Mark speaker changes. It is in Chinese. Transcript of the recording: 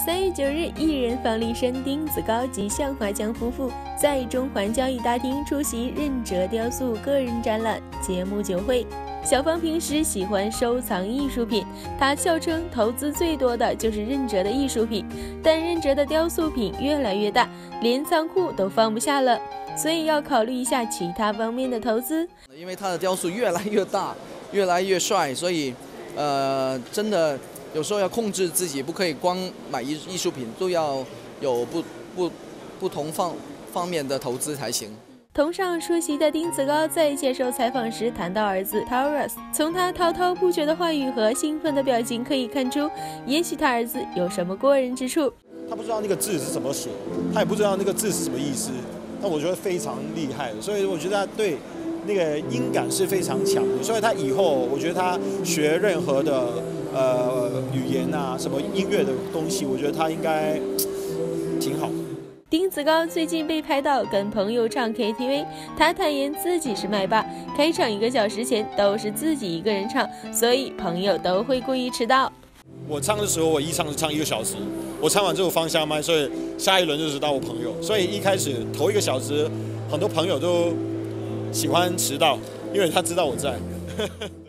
Speaker 1: 3月9日，艺人方力申、丁子高及向华强夫妇在中环交易大厅出席任哲雕塑个人展览节目酒会。小方平时喜欢收藏艺术品，他笑称投资最多的就是任哲的艺术品，但任哲的雕塑品越来越大，连仓库都放不下了，所以要考虑一下其他方面的投资。
Speaker 2: 因为他的雕塑越来越大，越来越帅，所以真的有时候要控制自己，不可以光买艺术品，都要有不同方面的投资才行。
Speaker 1: 同上出席的丁子高在接受采访时谈到儿子 Taurus， 从他滔滔不绝的话语和兴奋的表情可以看出，也许他儿子有什么过人之处。
Speaker 3: 他不知道那个字是怎么写，他也不知道那个字是什么意思，但我觉得非常厉害，所以我觉得他对那个音感是非常强的，所以他以后我觉得他学任何的语言啊，什么音乐的东西，我觉得他应该挺好。
Speaker 1: 丁子高最近被拍到跟朋友唱 KTV， 他坦言自己是麦霸，开场1个小时前都是自己一个人唱，所以朋友都会故意迟到。
Speaker 3: 我唱的时候，我一唱就唱1个小时，我唱完之后放下麦，所以下一轮就是到我朋友，所以一开始头1个小时，很多朋友都喜欢迟到，因为他知道我在。